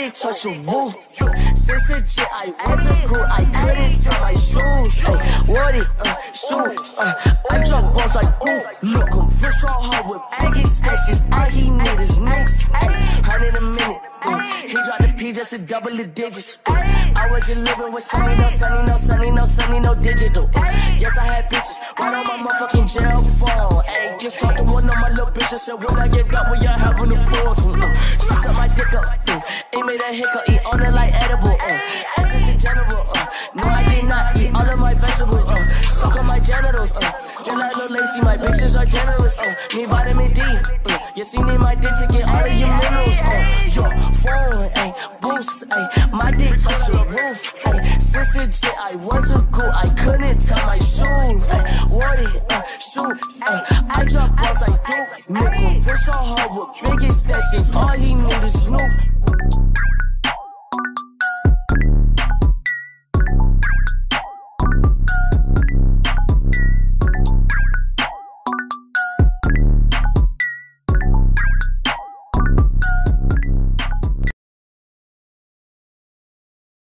dick touch the roof. Since a jit, I was a ghoul. I couldn't tie my shoes. What it, shoot. I drop balls like ooh. Look, I'm fish all hard with big extensions. All he need is nukes. 100 a minute. He dropped the P just to double the digits. I was just living with Sunny, no digital. Yes, I had bitches right on my motherfucking jail phone. Ayy, just talked to one of my little bitches. Said when I get up, we are having the force. She sucked my dick up. It made a hiccup. Eat on it like edible. Essence in general. No, I did not eat all of my vegetables. Suck on my genitals. Just like Lil Lacy, my bitches are generous. Need vitamin D. You see, need my dick to get all of your minerals. Your phone, boost, my dick touch the roof. Since a jit, I was a ghoul. I couldn't tie my shoes. What it, shoot. I drop balls like dope. Nickel, fish all hard with big extensions. All he need is Snoop.